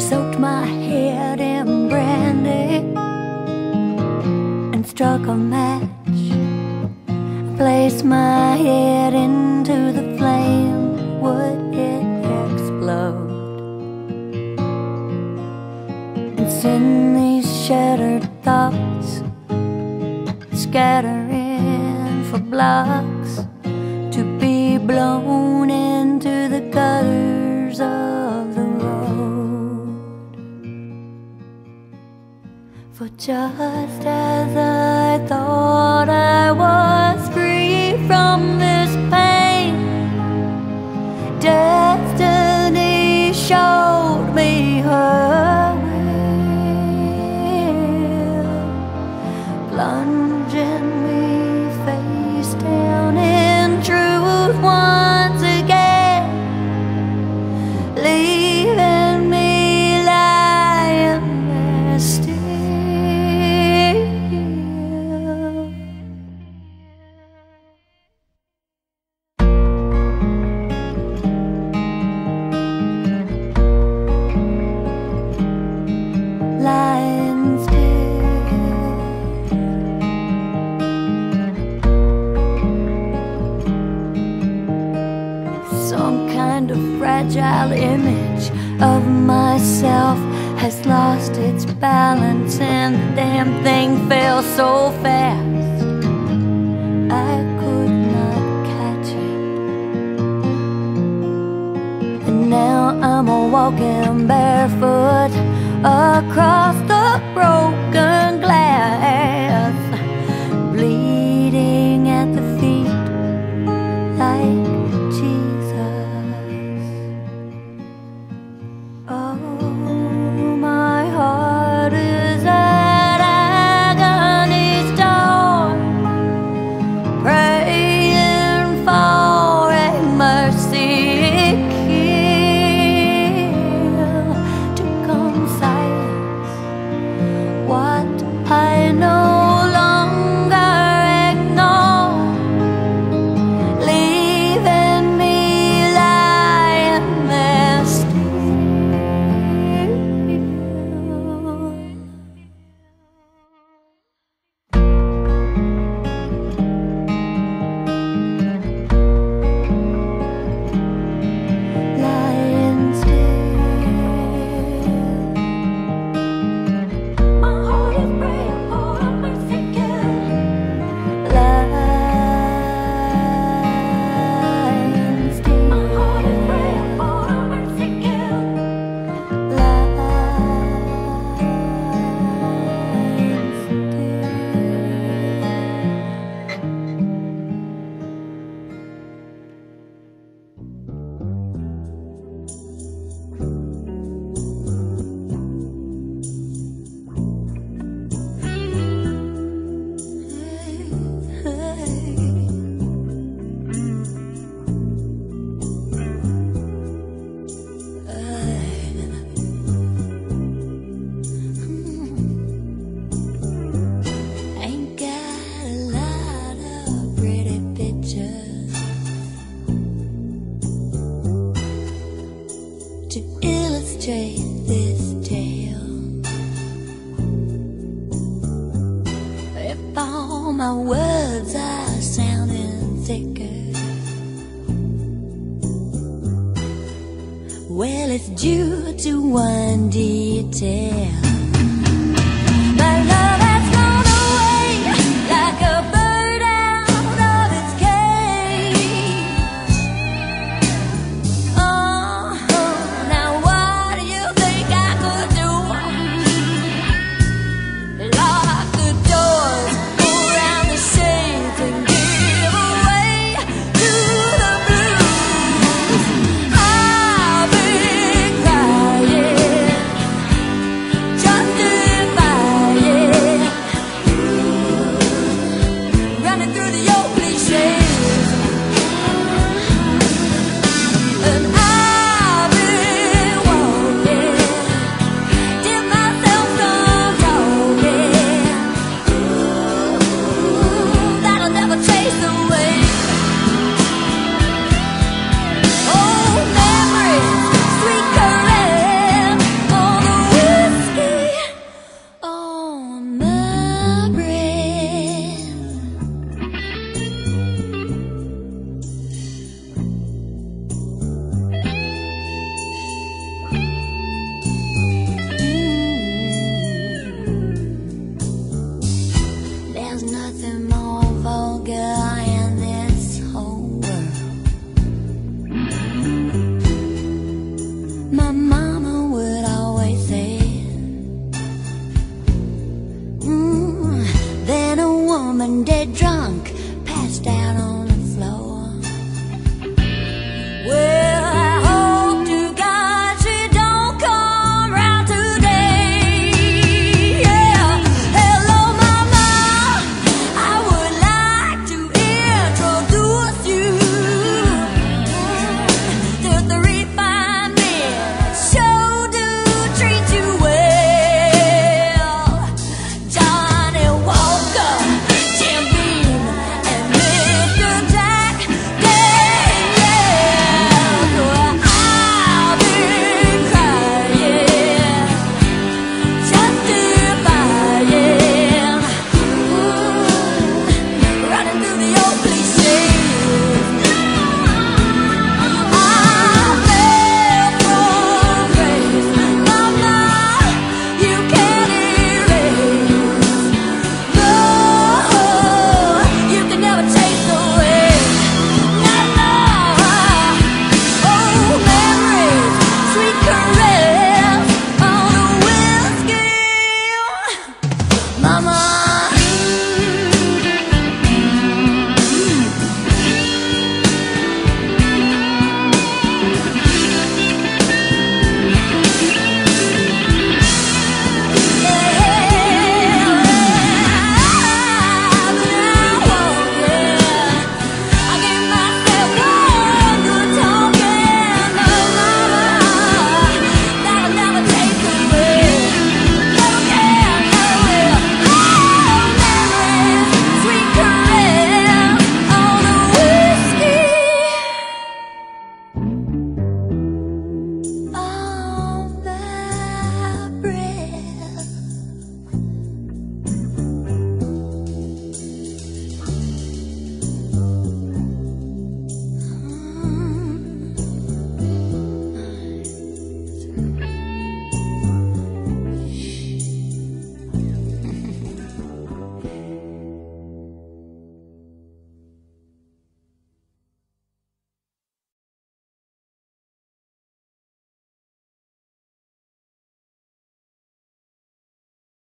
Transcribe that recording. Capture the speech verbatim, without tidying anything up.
soaked my head in brandy and struck a match. I placed my head into the flame. Would it explode? And send these shattered thoughts scattering for blocks to be blown into the gutters of the road. For just as I thought I was free from this pain, destiny showed me her will, plunging me face down in truth once again, leaving me lying there still. Lying still. Some kind of fragile image of myself has lost its balance, and the damn thing fell so fast I could not catch it. And now I'm a walking barefoot across the broken glass, bleeding at the feet like Jesus. Oh, my heart is at agony's door, praying for a mercy kill to come silence what I no longer ignore, leaving me lying there still. Lying still. My heart is praying for a mercy kill. Lying still. My heart is praying for a mercy kill. Lying still. Ain't got a lot of pretty pictures to illustrate this tale. If all my words are sounding thicker, well, it's due to one detail.